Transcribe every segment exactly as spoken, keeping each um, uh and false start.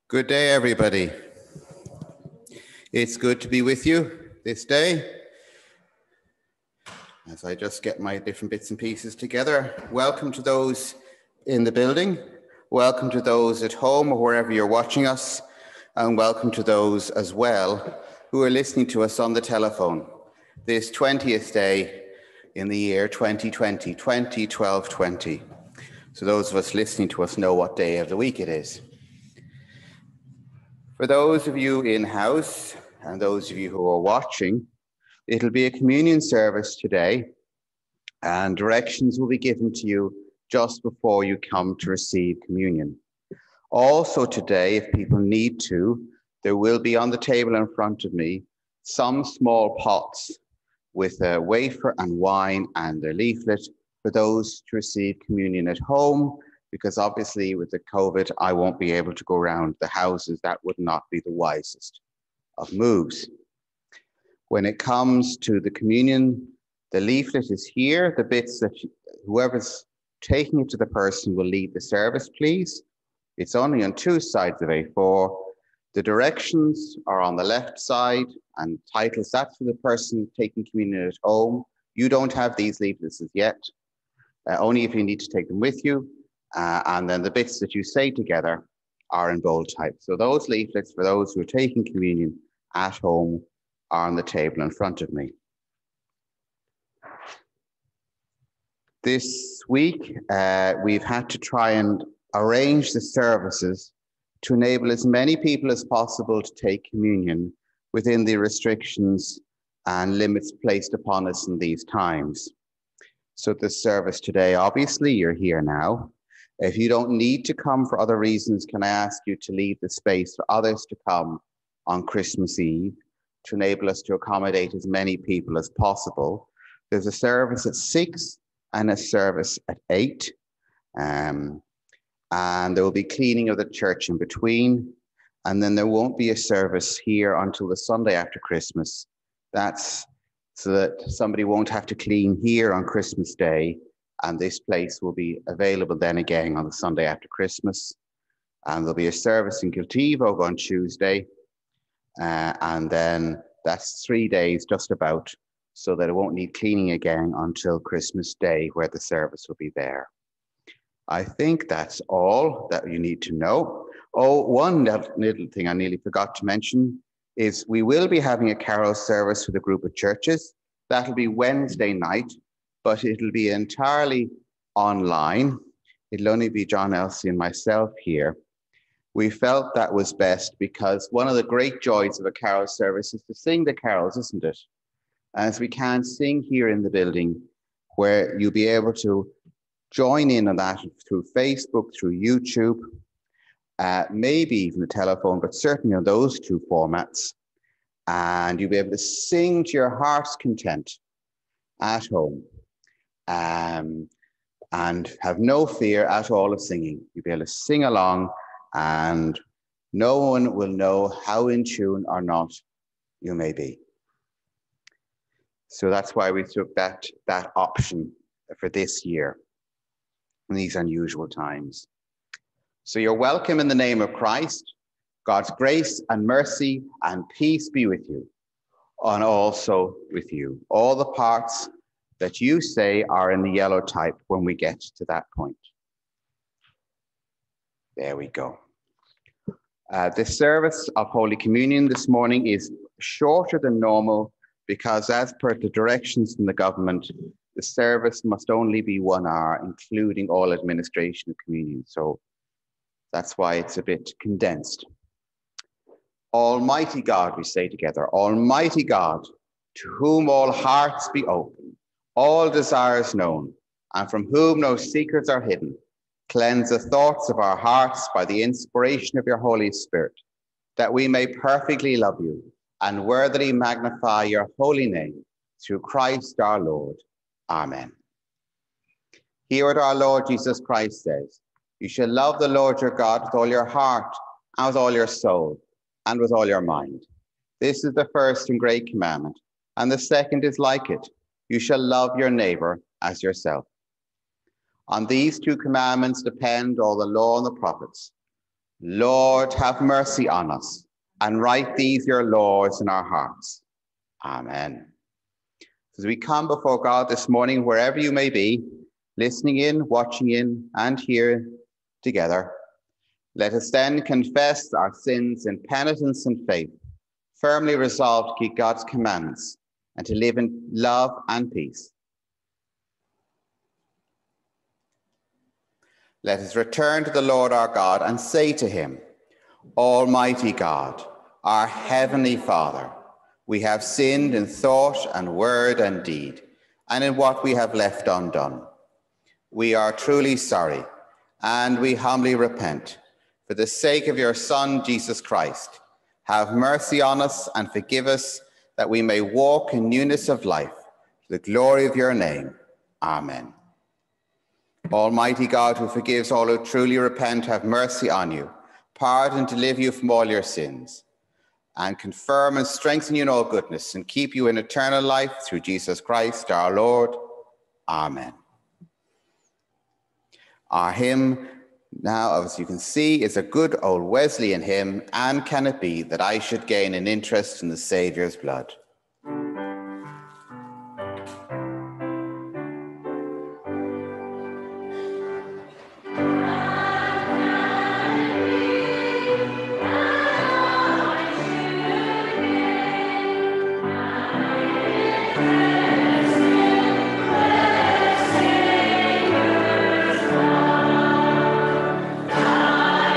Good day, everybody. It's good to be with you this day. As I just get my different bits and pieces together, welcome to those in the building, welcome to those at home or wherever you're watching us, and welcome to those as well who are listening to us on the telephone. This twentieth day in the year twenty twenty, twenty twelve twenty. So those of us listening to us know what day of the week it is. For those of you in-house and those of you who are watching, it'll be a communion service today, and directions will be given to you just before you come to receive communion. Also today, if people need to, there will be on the table in front of me some small pots with a wafer and wine and a leaflet for those to receive communion at home, because obviously with the COVID, I won't be able to go around the houses. That would not be the wisest of moves. When it comes to the communion, the leaflet is here. The bits that you, whoever's taking it to the person will lead the service, please. It's only on two sides of A four. The directions are on the left side, and titles, that's for the person taking communion at home. You don't have these leaflets as yet, uh, only if you need to take them with you. Uh, and then the bits that you say together are in bold type. So those leaflets for those who are taking communion at home are on the table in front of me. This week, uh, we've had to try and arrange the services to enable as many people as possible to take communion within the restrictions and limits placed upon us in these times. So the service today, obviously, you're here now. If you don't need to come for other reasons, can I ask you to leave the space for others to come on Christmas Eve to enable us to accommodate as many people as possible? There's a service at six and a service at eight. Um, and there will be cleaning of the church in between. And then there won't be a service here until the Sunday after Christmas. That's so that somebody won't have to clean here on Christmas Day. And this place will be available then again on the Sunday after Christmas. And there'll be a service in Kiltevo on Tuesday. Uh, and then that's three days just about, so that it won't need cleaning again until Christmas Day, where the service will be there. I think that's all that you need to know. Oh, one little thing I nearly forgot to mention is we will be having a carol service for the group of churches. That'll be Wednesday night, but it'll be entirely online. It'll only be John Elsie and myself here. We felt that was best because one of the great joys of a carol service is to sing the carols, isn't it? As we can't sing here in the building, where you'll be able to join in on that through Facebook, through YouTube, uh, maybe even the telephone, but certainly on those two formats. And you'll be able to sing to your heart's content at home. Um, and have no fear at all of singing. You'll be able to sing along, and no one will know how in tune or not you may be. So that's why we took that, that option for this year in these unusual times. So you're welcome in the name of Christ. God's grace and mercy and peace be with you, and also with you. All the parts that you say are in the yellow type when we get to that point. There we go. Uh, the service of Holy Communion this morning is shorter than normal because, as per the directions from the government, the service must only be one hour, including all administration of communion. So that's why it's a bit condensed. Almighty God, we say together, Almighty God, to whom all hearts be open, all desires known, and from whom no secrets are hidden, cleanse the thoughts of our hearts by the inspiration of your Holy Spirit, that we may perfectly love you and worthily magnify your holy name, through Christ our Lord. Amen. Hear what our Lord Jesus Christ says. You shall love the Lord your God with all your heart, and with all your soul, and with all your mind. This is the first and great commandment, and the second is like it. You shall love your neighbor as yourself. On these two commandments depend all the law and the prophets. Lord, have mercy on us, and write these your laws in our hearts. Amen. As we come before God this morning, wherever you may be, listening in, watching in, and here together, let us then confess our sins in penitence and faith, firmly resolved to keep God's commandments and to live in love and peace. Let us return to the Lord our God and say to him, Almighty God, our heavenly Father, we have sinned in thought and word and deed, and in what we have left undone. We are truly sorry, and we humbly repent. For the sake of your Son, Jesus Christ, have mercy on us and forgive us, that we may walk in newness of life, to the glory of your name. Amen. Almighty God, who forgives all who truly repent, have mercy on you, pardon and deliver you from all your sins, and confirm and strengthen you in all goodness, and keep you in eternal life through Jesus Christ our Lord. Amen. Our hymn now, as you can see, is a good old Wesleyan hymn, And Can It Be That I Should Gain an Interest in the Saviour's Blood?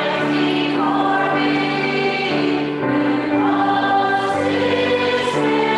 Thank you.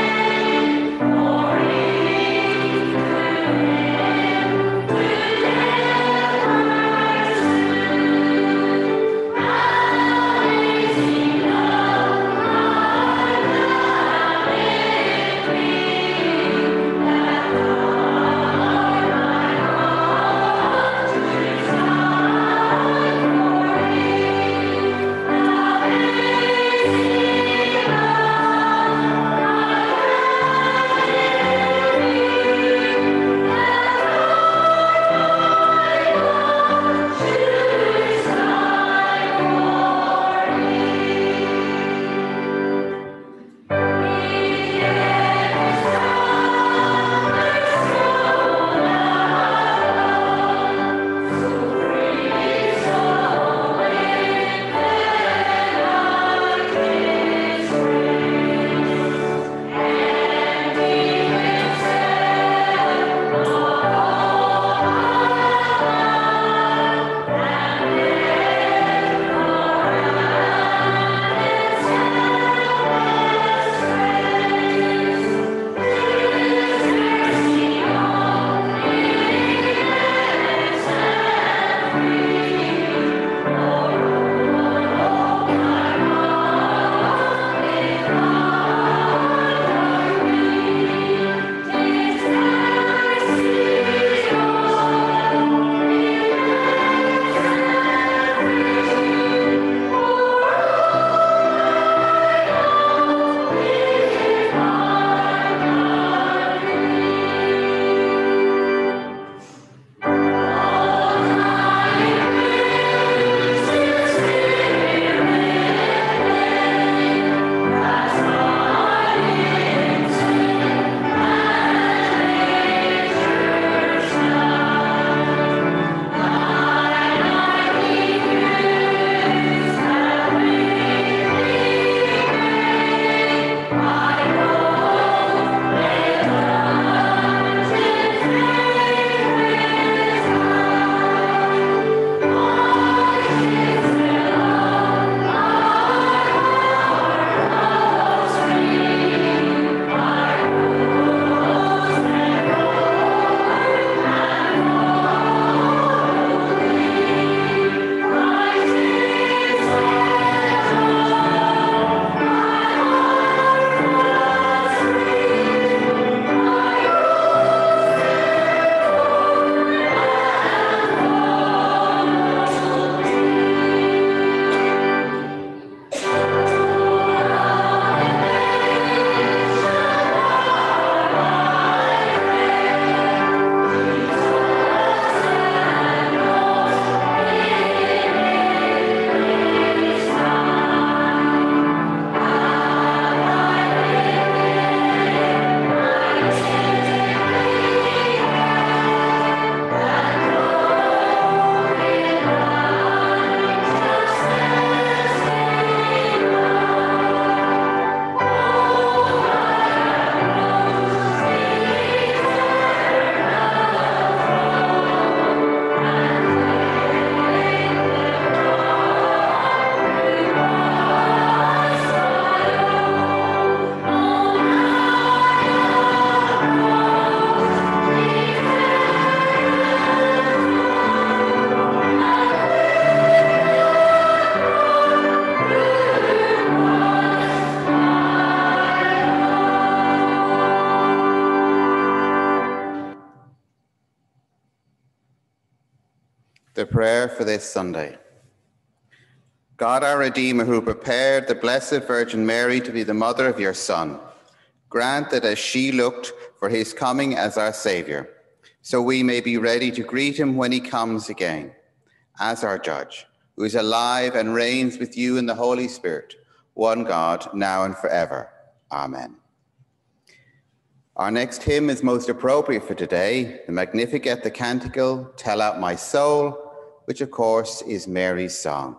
prayer for this Sunday. God, our Redeemer, who prepared the Blessed Virgin Mary to be the mother of your Son, grant that as she looked for his coming as our Saviour, so we may be ready to greet him when he comes again, as our Judge, who is alive and reigns with you in the Holy Spirit, one God, now and forever. Amen. Our next hymn is most appropriate for today, the Magnificat, the canticle, Tell Out My Soul, which of course is Mary's song.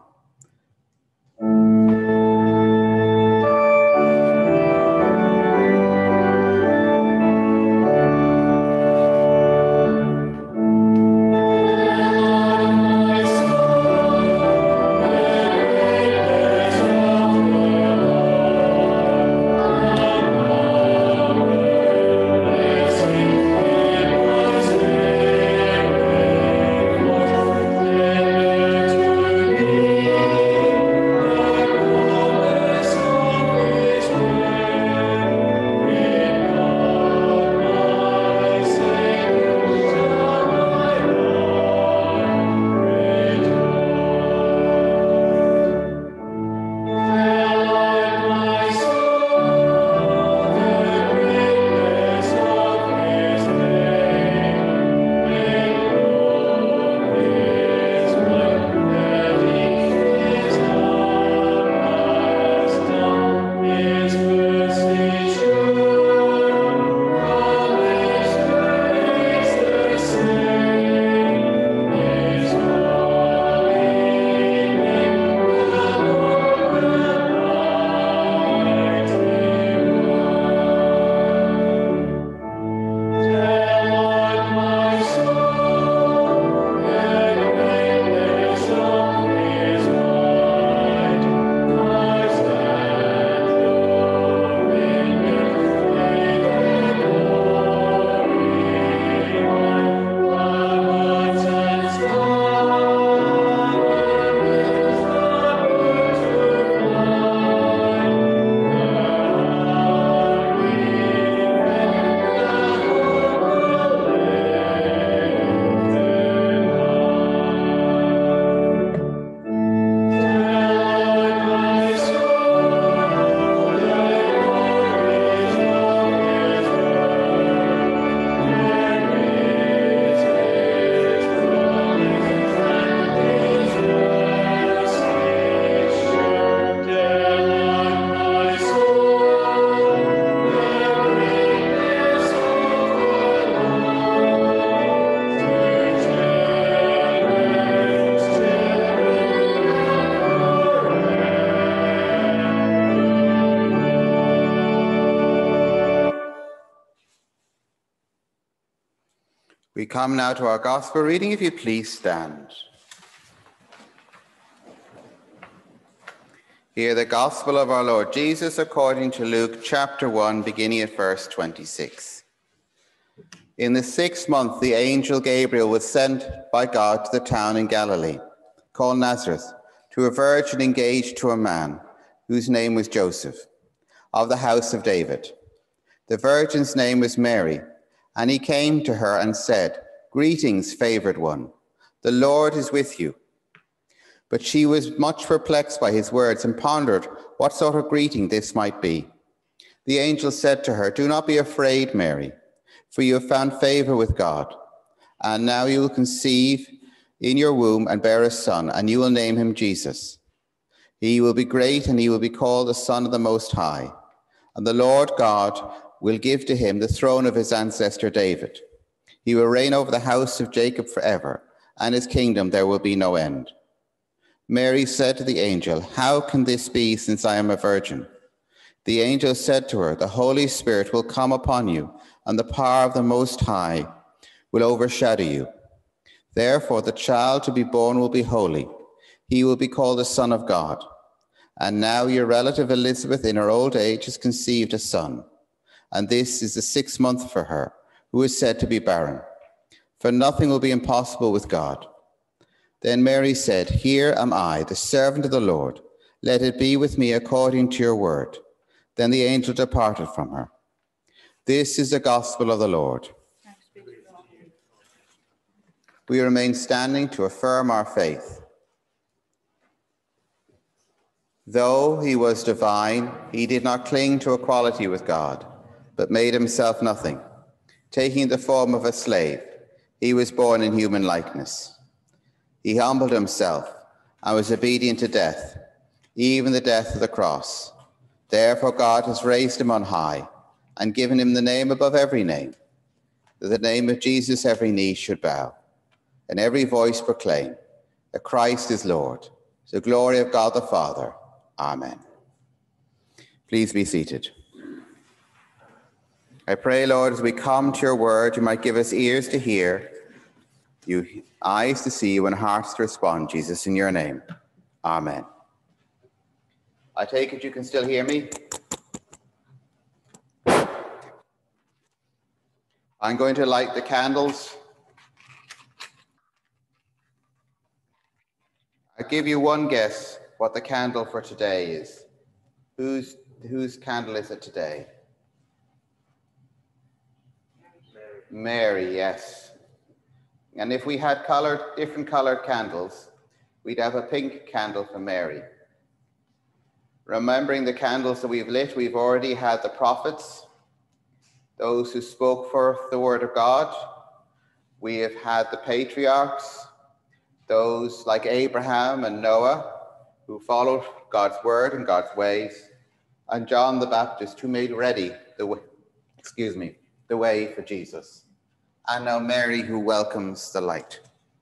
We come now to our gospel reading. If you please stand. Hear the gospel of our Lord Jesus according to Luke chapter one, beginning at verse twenty-six. In the sixth month, the angel Gabriel was sent by God to the town in Galilee, called Nazareth, to a virgin engaged to a man whose name was Joseph, of the house of David. The virgin's name was Mary. And he came to her and said, "Greetings, favored one, the Lord is with you." But she was much perplexed by his words and pondered what sort of greeting this might be. The angel said to her, "Do not be afraid, Mary, for you have found favor with God. And now you will conceive in your womb and bear a son, and you will name him Jesus. He will be great, and he will be called the Son of the Most High. And the Lord God will give to him the throne of his ancestor David. He will reign over the house of Jacob forever, and his kingdom there will be no end." Mary said to the angel, "How can this be, since I am a virgin?" The angel said to her, "The Holy Spirit will come upon you, and the power of the Most High will overshadow you. Therefore, the child to be born will be holy. He will be called the Son of God. And now your relative Elizabeth, in her old age, has conceived a son. And this is the sixth month for her, who is said to be barren. For nothing will be impossible with God." Then Mary said, "Here am I, the servant of the Lord. Let it be with me according to your word." Then the angel departed from her. This is the gospel of the Lord. We remain standing to affirm our faith. Though he was divine, he did not cling to equality with God, but made himself nothing. Taking the form of a slave, he was born in human likeness. He humbled himself and was obedient to death, even the death of the cross. Therefore God has raised him on high and given him the name above every name, that the name of Jesus every knee should bow, and every voice proclaim that Christ is Lord, to the glory of God the Father. Amen. Please be seated. I pray, Lord, as we come to your word, you might give us ears to hear, you eyes to see you, and hearts to respond, Jesus, in your name. Amen. I take it you can still hear me? I'm going to light the candles. I'll give you one guess what the candle for today is. Whose, whose candle is it today? Mary. Mary, yes. And if we had colored, different colored candles, we'd have a pink candle for Mary. Remembering the candles that we've lit, we've already had the prophets, those who spoke forth the word of God. We have had the patriarchs, those like Abraham and Noah, who followed God's word and God's ways, and John the Baptist, who made ready the way, excuse me, the way for Jesus. And now Mary, who welcomes the light.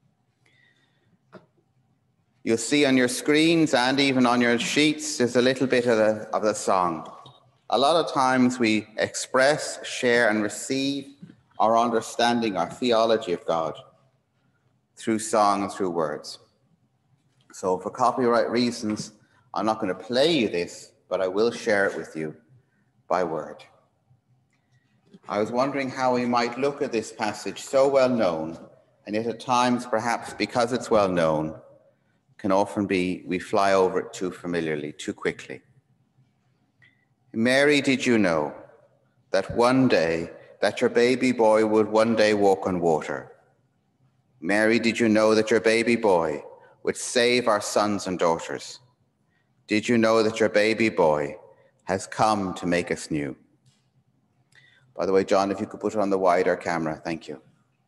You'll see on your screens and even on your sheets, there's a little bit of the, of the song. A lot of times we express, share, and receive our understanding, our theology of God through song and through words. So for copyright reasons, I'm not going to play you this, but I will share it with you by word. I was wondering how we might look at this passage so well known, and yet at times, perhaps because it's well known, can often be we fly over it too familiarly, too quickly. Mary, did you know that one day, that your baby boy would one day walk on water? Mary, did you know that your baby boy would save our sons and daughters? Did you know that your baby boy has come to make us new? By the way, John, if you could put it on the wider camera, thank you.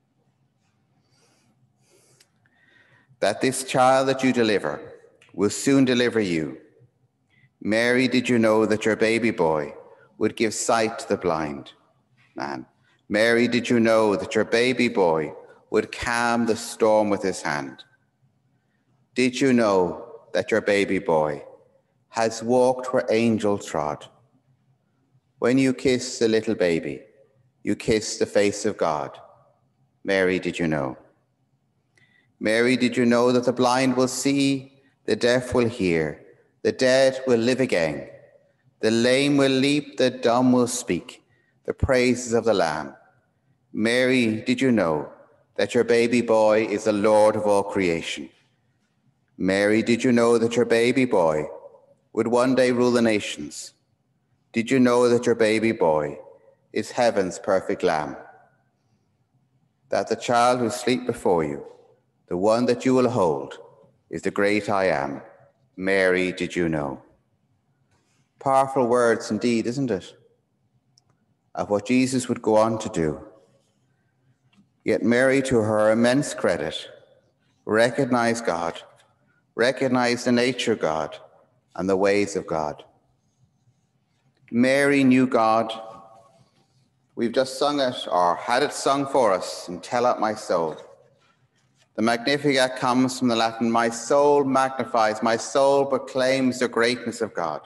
That this child that you deliver will soon deliver you. Mary, did you know that your baby boy would give sight to the blind man? Mary, did you know that your baby boy would calm the storm with his hand? Did you know that your baby boy has walked where angels trod? When you kiss the little baby, you kiss the face of God. Mary, did you know? Mary, did you know that the blind will see, the deaf will hear, the dead will live again, the lame will leap, the dumb will speak, the praises of the Lamb? Mary, did you know that your baby boy is the Lord of all creation? Mary, did you know that your baby boy would one day rule the nations? Did you know that your baby boy is heaven's perfect Lamb? That the child who sleeps before you, the one that you will hold, is the great I Am. Mary, did you know? Powerful words indeed, isn't it? Of what Jesus would go on to do. Yet Mary, to her immense credit, recognized God, recognized the nature of God and the ways of God. Mary knew God. We've just sung it, or had it sung for us, in Tell Out My Soul. The Magnificat comes from the Latin, my soul magnifies, my soul proclaims the greatness of God.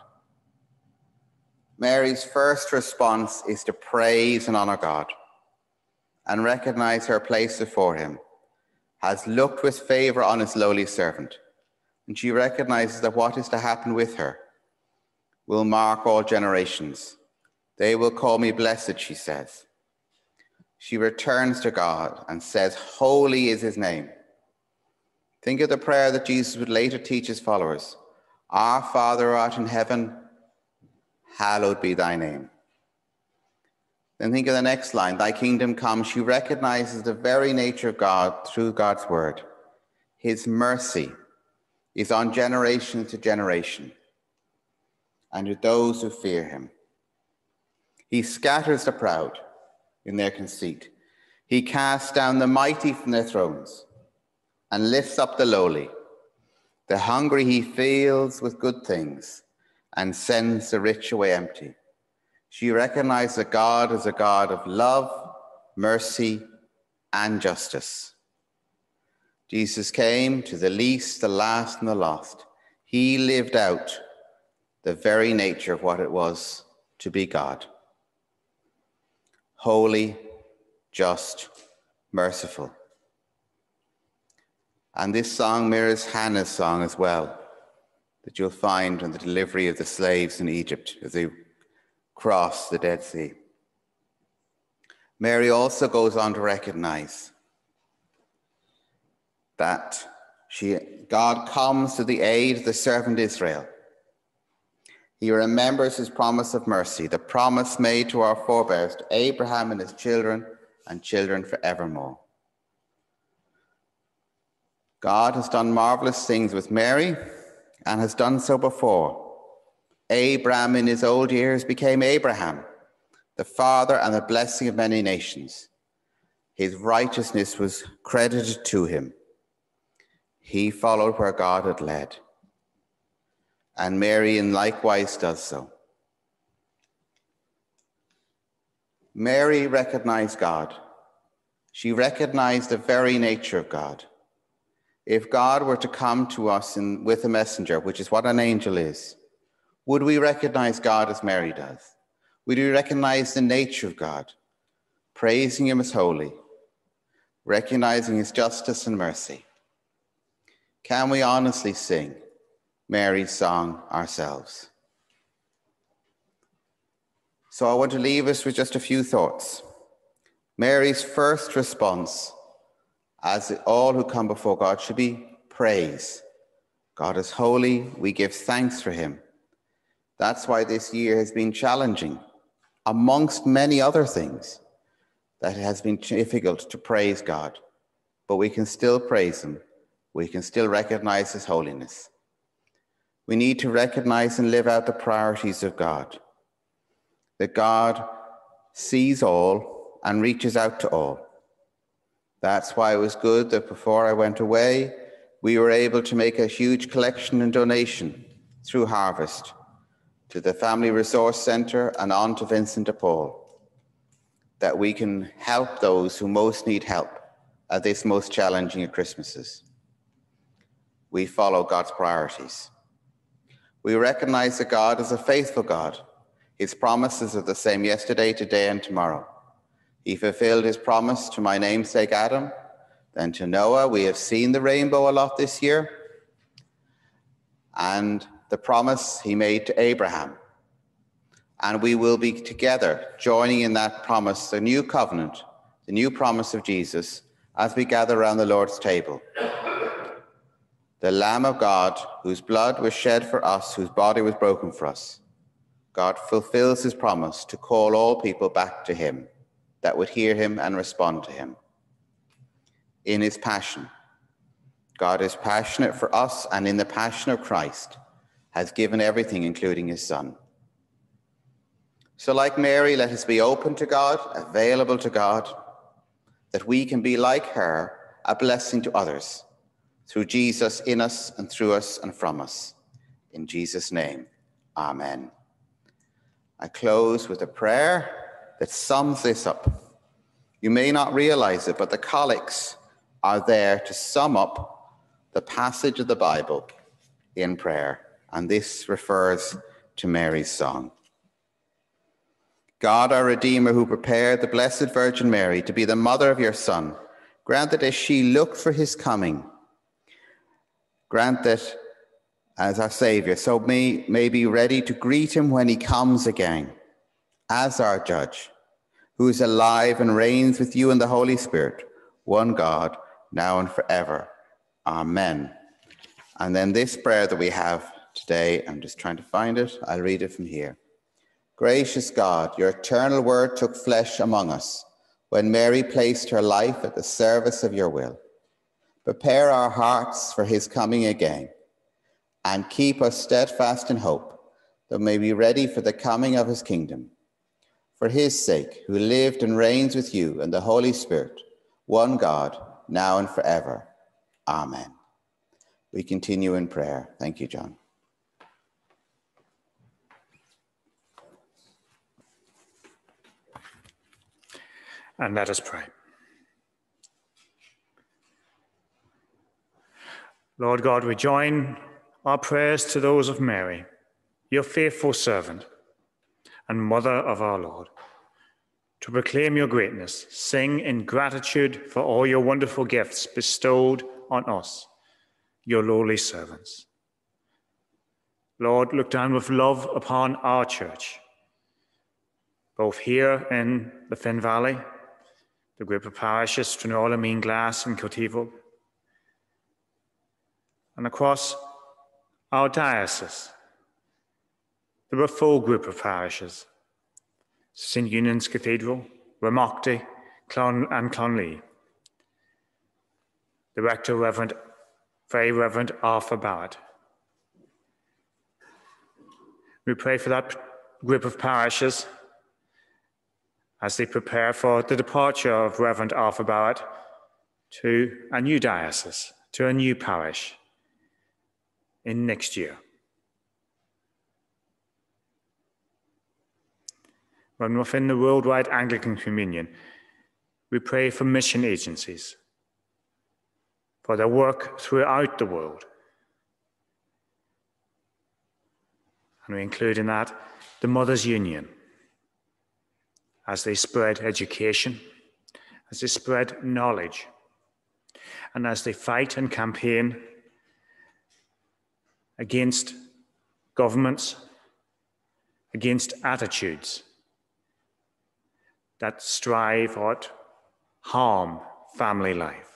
Mary's first response is to praise and honor God and recognize her place before him, has looked with favor on his lowly servant, and she recognizes that what is to happen with her will mark all generations. They will call me blessed, she says. She returns to God and says, holy is his name. Think of the prayer that Jesus would later teach his followers. Our Father who art in heaven, hallowed be thy name. Then think of the next line, thy kingdom come. She recognizes the very nature of God through God's word. His mercy is on generation to generation, and to those who fear him. He scatters the proud in their conceit. He casts down the mighty from their thrones and lifts up the lowly. The hungry he fills with good things and sends the rich away empty. She recognized that God is a God of love, mercy, and justice. Jesus came to the least, the last, and the lost. He lived out the very nature of what it was to be God. Holy, just, merciful. And this song mirrors Hannah's song as well, that you'll find in the delivery of the slaves in Egypt as they cross the Dead Sea. Mary also goes on to recognize that she, God comes to the aid of the servant Israel. He remembers his promise of mercy, the promise made to our forebears, to Abraham and his children and children forevermore. God has done marvelous things with Mary and has done so before. Abraham in his old years became Abraham, the father and the blessing of many nations. His righteousness was credited to him. He followed where God had led. And Mary in likewise does so. Mary recognized God. She recognized the very nature of God. If God were to come to us in, with a messenger, which is what an angel is, would we recognize God as Mary does? Would we recognize the nature of God, praising him as holy, recognizing his justice and mercy? Can we honestly sing Mary's song ourselves? So I want to leave us with just a few thoughts. Mary's first response, as all who come before God, should be praise. God is holy. We give thanks for him. That's why this year has been challenging, amongst many other things, that it has been difficult to praise God. But we can still praise him. We can still recognize his holiness. We need to recognize and live out the priorities of God. That God sees all and reaches out to all. That's why it was good that before I went away, we were able to make a huge collection and donation through Harvest to the Family Resource Centre and on to Vincent de Paul, that we can help those who most need help at this most challenging of Christmases. We follow God's priorities. We recognize that God is a faithful God. His promises are the same yesterday, today, and tomorrow. He fulfilled his promise to my namesake Adam. Then to Noah, we have seen the rainbow a lot this year. And the promise he made to Abraham. And we will be together joining in that promise, the new covenant, the new promise of Jesus, as we gather around the Lord's table. The Lamb of God, whose blood was shed for us, whose body was broken for us. God fulfills his promise to call all people back to him, that would hear him and respond to him. In his passion, God is passionate for us, and in the passion of Christ, has given everything, including his Son. So like Mary, let us be open to God, available to God, that we can be like her, a blessing to others, through Jesus in us and through us and from us. In Jesus' name, amen. I close with a prayer that sums this up. You may not realize it, but the collects are there to sum up the passage of the Bible in prayer. And this refers to Mary's song. God, our Redeemer, who prepared the Blessed Virgin Mary to be the mother of your Son, grant that as she looked for his coming, grant that as our Saviour, so may, may be ready to greet him when he comes again as our Judge, who is alive and reigns with you in the Holy Spirit, one God, now and forever. Amen. And then this prayer that we have today, I'm just trying to find it. I'll read it from here. Gracious God, your eternal word took flesh among us when Mary placed her life at the service of your will. Prepare our hearts for his coming again and keep us steadfast in hope that we may be ready for the coming of his kingdom. For his sake, who lived and reigns with you and the Holy Spirit, one God, now and forever. Amen. We continue in prayer. Thank you, John. And let us pray. Lord God, we join our prayers to those of Mary, your faithful servant and mother of our Lord, to proclaim your greatness, sing in gratitude for all your wonderful gifts bestowed on us, your lowly servants. Lord, look down with love upon our church, both here in the Finn Valley, the group of parishes, Stranorlar, Meanglass and Cotivo, and across our diocese, the full group of parishes, Saint Eunan's Cathedral, Ramochty, Clon and Clonlee, the Rector, Reverend, Very Reverend Arthur Barrett. We pray for that group of parishes as they prepare for the departure of Reverend Arthur Barrett to a new diocese, to a new parish in next year. When within the worldwide Anglican Communion, we pray for mission agencies, for their work throughout the world. And we include in that the Mothers' Union, as they spread education, as they spread knowledge, and as they fight and campaign against governments, against attitudes that strive or harm family life.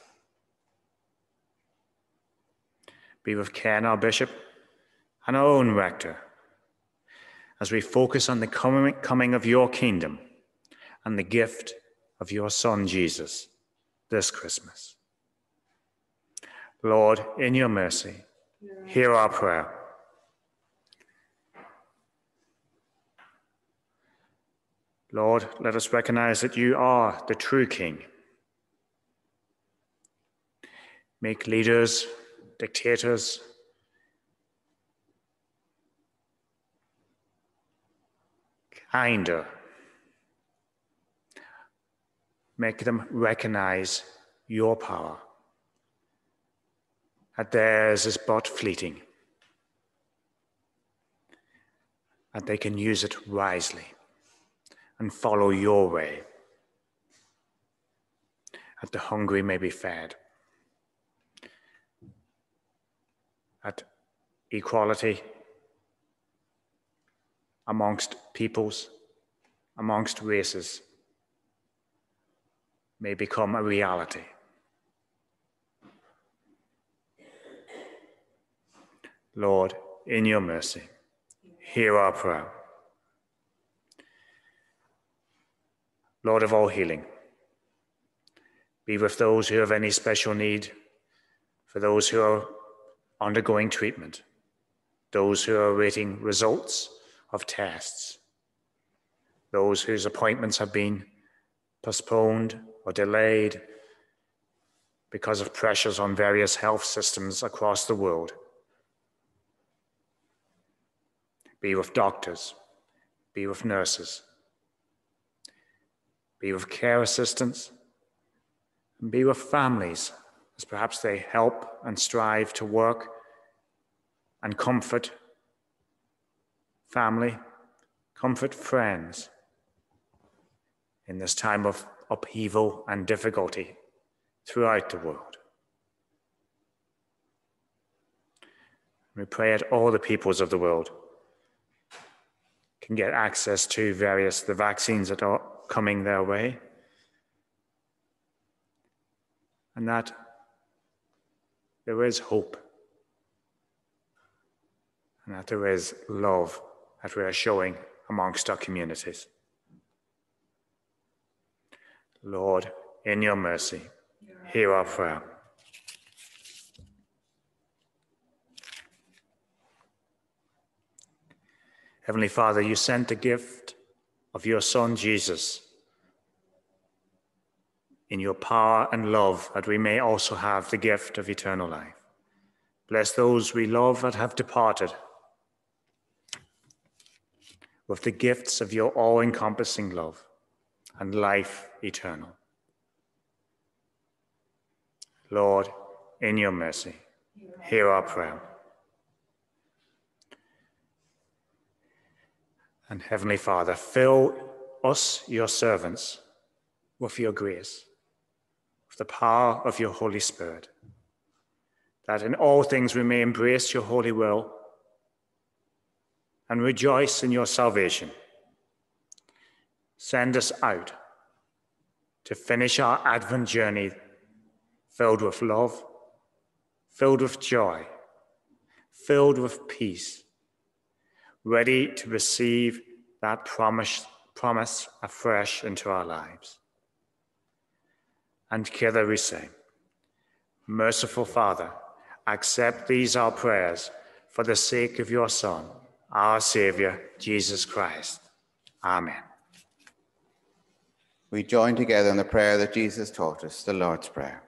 Be with Ken, our bishop, and our own rector, as we focus on the coming, coming of your kingdom and the gift of your Son, Jesus, this Christmas. Lord, in your mercy, hear our prayer. Lord, let us recognize that you are the true King. Make leaders, dictators, kinder. Make them recognize your power, that theirs is but fleeting, that they can use it wisely and follow your way, that the hungry may be fed, that equality amongst peoples, amongst races, may become a reality. Lord, in your mercy, hear our prayer. Lord of all healing, be with those who have any special need, for those who are undergoing treatment, those who are awaiting results of tests, those whose appointments have been postponed or delayed because of pressures on various health systems across the world. Be with doctors, be with nurses, be with care assistants, and be with families as perhaps they help and strive to work and comfort family, comfort friends in this time of upheaval and difficulty throughout the world. We pray that all the peoples of the world can get access to various the vaccines that are coming their way, and that there is hope, and that there is love that we are showing amongst our communities. Lord, in your mercy, hear our prayer. Heavenly Father, you sent the gift of your Son, Jesus, in your power and love, that we may also have the gift of eternal life. Bless those we love that have departed with the gifts of your all-encompassing love and life eternal. Lord, in your mercy, hear our prayer. And Heavenly Father, fill us, your servants, with your grace, with the power of your Holy Spirit, that in all things we may embrace your holy will and rejoice in your salvation. Send us out to finish our Advent journey filled with love, filled with joy, filled with peace, ready to receive that promise, promise afresh into our lives. And together we say, merciful Father, accept these our prayers for the sake of your Son, our Saviour, Jesus Christ. Amen. We join together in the prayer that Jesus taught us, the Lord's Prayer.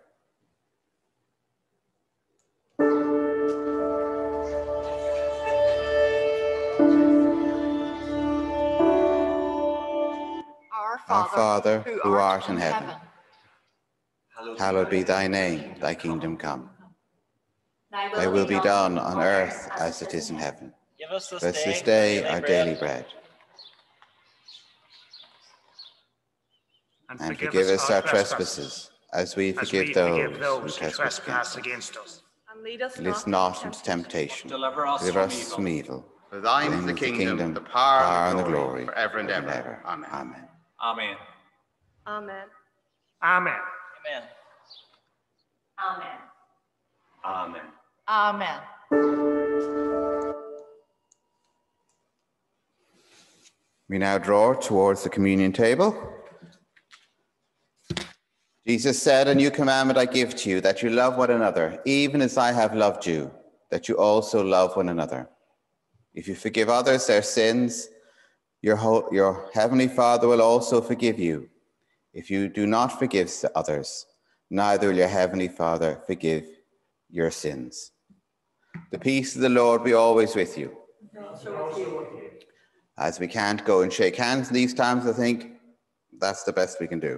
Our Father, who art in heaven, hallowed be thy name, thy kingdom come. Thy will be done on earth as it is in heaven. Give us this day our daily bread. And forgive us our trespasses, as we forgive those who trespass against us. And lead us not into temptation. Deliver us from evil. For thine is the kingdom, the power and the glory, forever and ever. Amen. Amen. Amen. Amen. Amen. Amen. Amen. Amen. We now draw towards the communion table. Jesus said, a new commandment I give to you, that you love one another, even as I have loved you, that you also love one another. If you forgive others their sins, your, ho- your heavenly Father will also forgive you. If you do not forgive others, neither will your heavenly Father forgive your sins. The peace of the Lord be always with you. Also with you. As we can't go and shake hands in these times, I think that's the best we can do.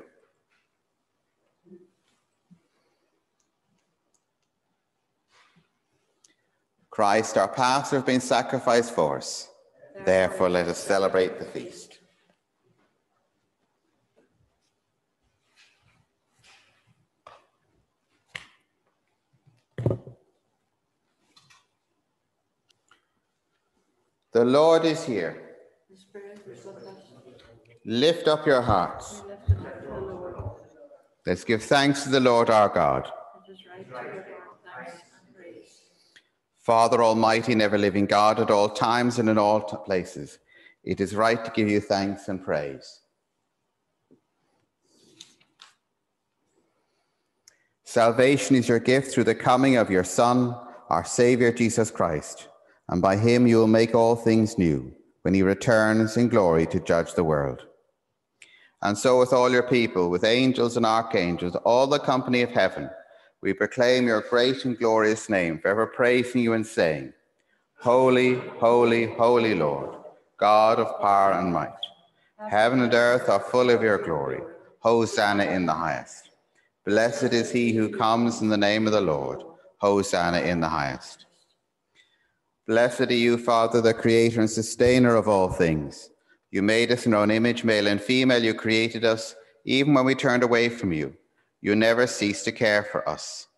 Christ, our Pastor, has been sacrificed for us. Therefore, let us celebrate the feast. The Lord is here. Lift up your hearts. Let's give thanks to the Lord our God. Father Almighty and ever-living God, at all times and in all places, it is right to give you thanks and praise. Salvation is your gift through the coming of your Son, our Saviour Jesus Christ, and by him you will make all things new, when he returns in glory to judge the world. And so with all your people, with angels and archangels, all the company of heaven, we proclaim your great and glorious name, forever praising you and saying, Holy, holy, holy Lord, God of power and might. Heaven and earth are full of your glory. Hosanna in the highest. Blessed is he who comes in the name of the Lord. Hosanna in the highest. Blessed are you, Father, the creator and sustainer of all things. You made us in your own image, male and female. You created us, even when we turned away from you. You never ceased to care for us.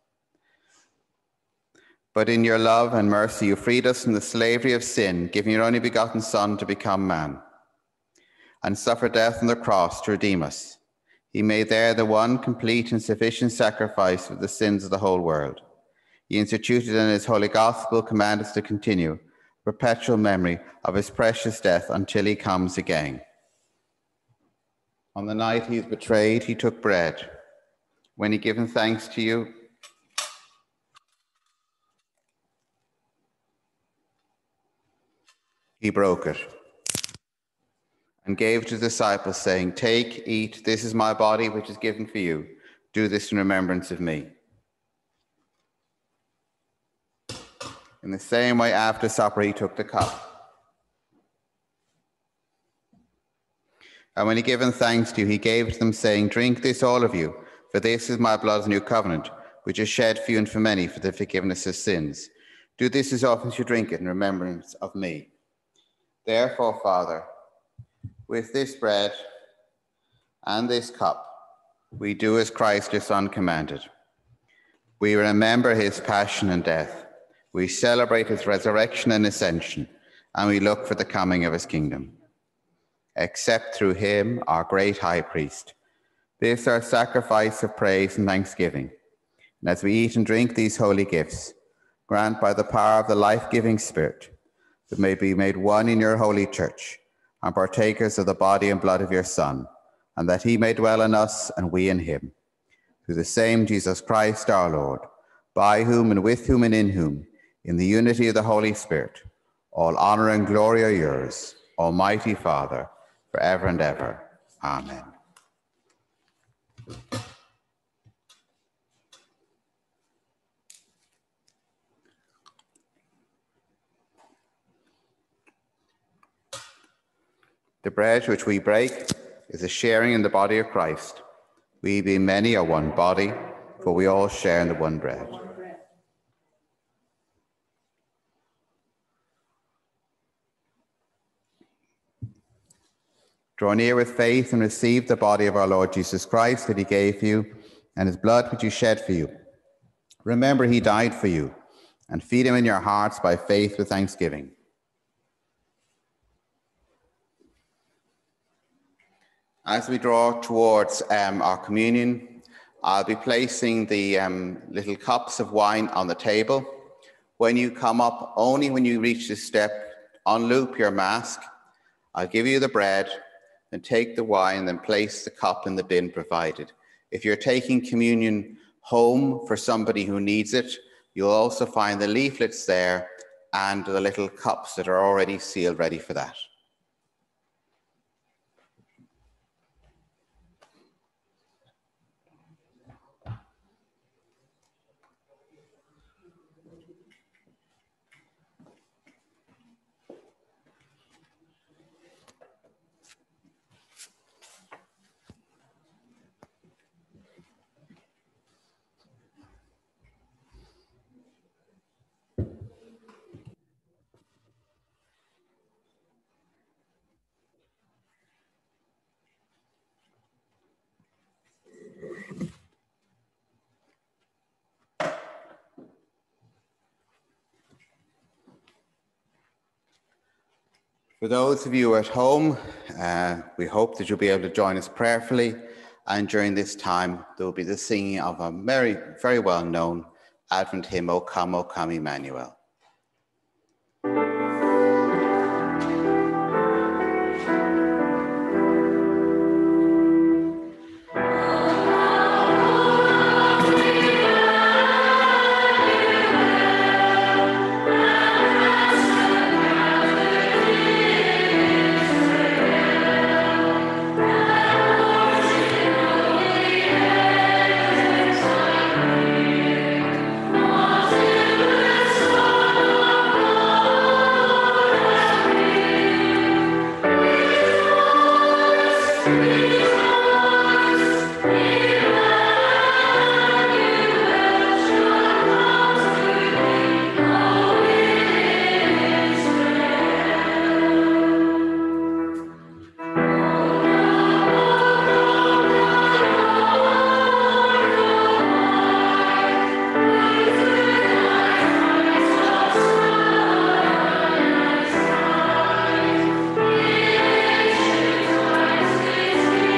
But in your love and mercy, you freed us from the slavery of sin, giving your only begotten Son to become man, and suffer death on the cross to redeem us. He made there the one complete and sufficient sacrifice for the sins of the whole world. He instituted in his holy gospel, commanded us to continue, perpetual memory of his precious death until he comes again. On the night he is betrayed, he took bread. When he had given thanks to you, he broke it and gave to the disciples, saying, "Take, eat, this is my body which is given for you. Do this in remembrance of me." In the same way, after supper, he took the cup. And when he had given thanks to you, he gave it to them, saying, "Drink this, all of you, for this is my blood of the new covenant, which is shed for you and for many for the forgiveness of sins. Do this as often as you drink it in remembrance of me." Therefore, Father, with this bread and this cup, we do as Christ your Son commanded. We remember his passion and death. We celebrate his resurrection and ascension, and we look for the coming of his kingdom. Accept through him, our great high priest, this our sacrifice of praise and thanksgiving. And as we eat and drink these holy gifts, grant by the power of the life-giving Spirit that may be made one in your holy church and partakers of the body and blood of your Son, and that he may dwell in us and we in him. Through the same Jesus Christ our Lord, by whom and with whom and in whom, in the unity of the Holy Spirit, all honor and glory are yours, Almighty Father, forever and ever. Amen. The bread which we break is a sharing in the body of Christ. We, being many, are one body, for we all share in the one bread. Draw near with faith and receive the body of our Lord Jesus Christ that he gave you, and his blood which he shed for you. Remember, he died for you, and feed him in your hearts by faith with thanksgiving. As we draw towards um, our communion, I'll be placing the um, little cups of wine on the table. When you come up, only when you reach this step, unloop your mask. I'll give you the bread, then take the wine, then place the cup in the bin provided. If you're taking communion home for somebody who needs it, you'll also find the leaflets there and the little cups that are already sealed, ready for that. For those of you at home, uh, we hope that you'll be able to join us prayerfully. And during this time, there will be the singing of a very, very well-known Advent hymn, O Come, O Come, Emmanuel. Thank you.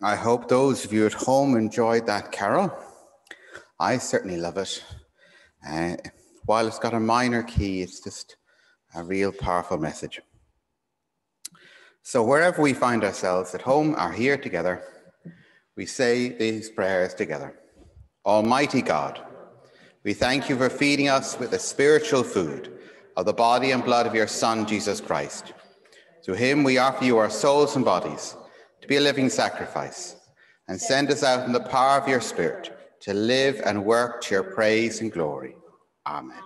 I hope those of you at home enjoyed that carol. I certainly love it. Uh, while it's got a minor key, it's just a real powerful message. So wherever we find ourselves, at home or here together, we say these prayers together. Almighty God, we thank you for feeding us with the spiritual food of the body and blood of your Son, Jesus Christ. Through him we offer you our souls and bodies to be a living sacrifice, and send us out in the power of your Spirit to live and work to your praise and glory. Amen.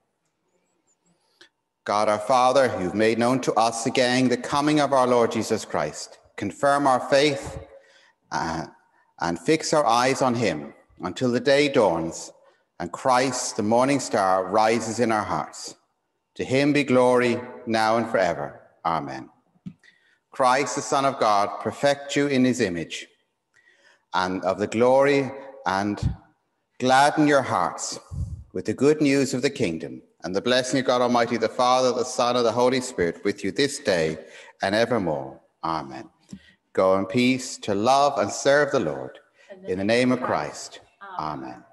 God our Father, who've made known to us again the coming of our Lord Jesus Christ, confirm our faith uh, and fix our eyes on him until the day dawns and Christ, the morning star, rises in our hearts. To him be glory now and forever. Amen. Christ, the Son of God, perfect you in his image and of the glory, and gladden your hearts with the good news of the kingdom, and the blessing of God Almighty, the Father, the Son, and the Holy Spirit with you this day and evermore. Amen. Go in peace to love and serve the Lord. In the name of Christ. Amen.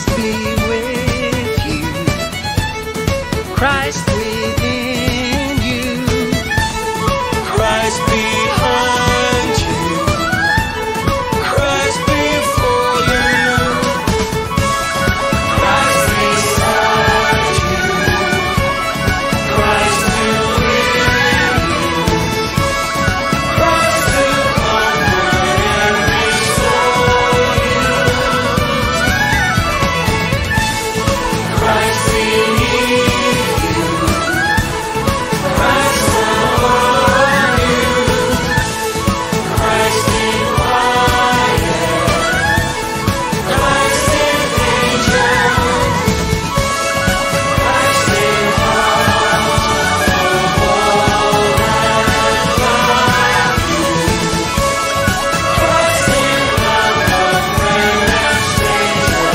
Christ be with you. Christ within you. Christ behind you. Christ before you. Christ beside you. Christ within you. Christ to comfort and restore you. Christ beneath you. Christ above you. Christ in quiet. Christ in danger. Christ in heart of all that love you. Christ in love of friend and stranger.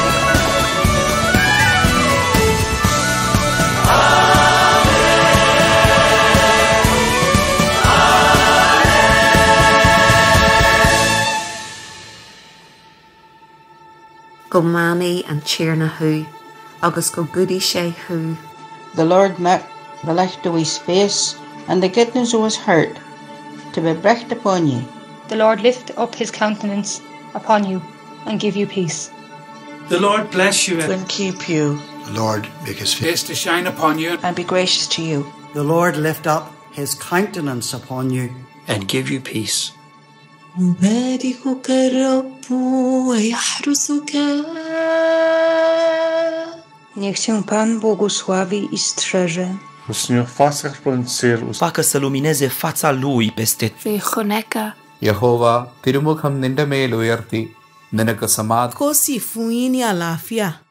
Go mami and cheerna hu, agus go goody she hu. The Lord met the light of his face, and the goodness of his heart to be brecht upon you. The Lord lift up his countenance upon you and give you peace. The Lord bless you And keep you, The Lord make his face face to shine upon you and be gracious to you. The Lord lift up his countenance upon you and give you peace. يباركك الرب ويحرسك. Niech się Pan błogosławi i strzeże. Facă să lumineze fața lui peste യഹോവ തിരുമുഖം നിന്റെ മേൽ ഉയർത്തി നിനക്ക് സമാധാനം Kosi fuini alafia.